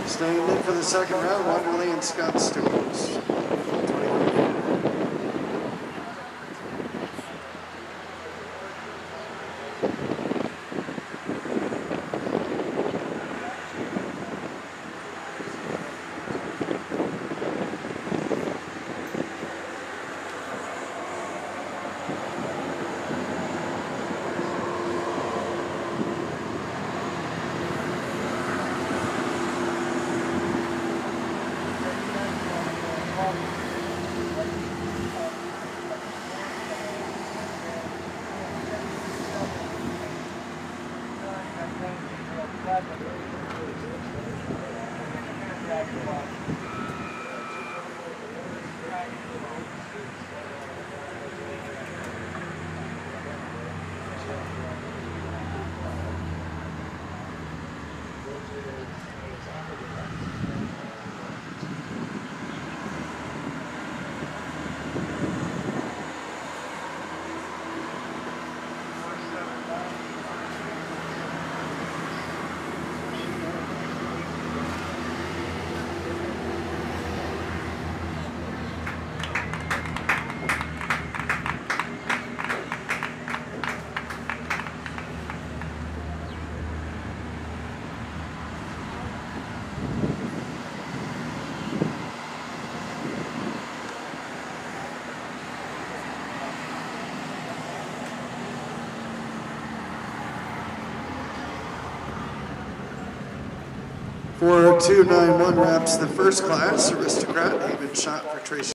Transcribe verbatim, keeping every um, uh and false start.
Staying in for the second round, Wanderley and Scott Stewart. For two nine one wraps the first class, Aristocrat, even shot for Tracy.